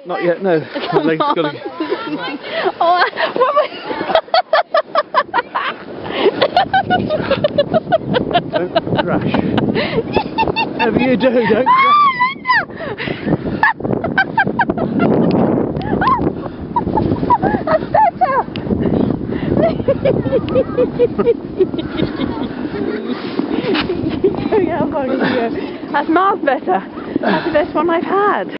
Not yet, no. My leg's got to... Oh, what was... Don't crash. Whatever you do, don't crash. That's better! That's miles better. That's the best one I've had.